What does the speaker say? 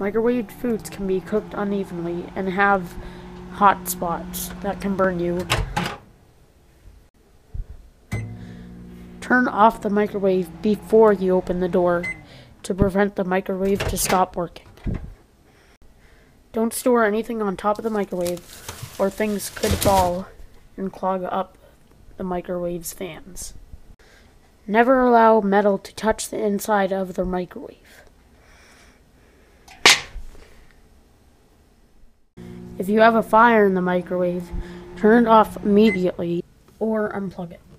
Microwaved foods can be cooked unevenly and have hot spots that can burn you. Turn off the microwave before you open the door to prevent the microwave to stop working. Don't store anything on top of the microwave or things could fall and clog up the microwave's fans. Never allow metal to touch the inside of the microwave. If you have a fire in the microwave, turn it off immediately or unplug it.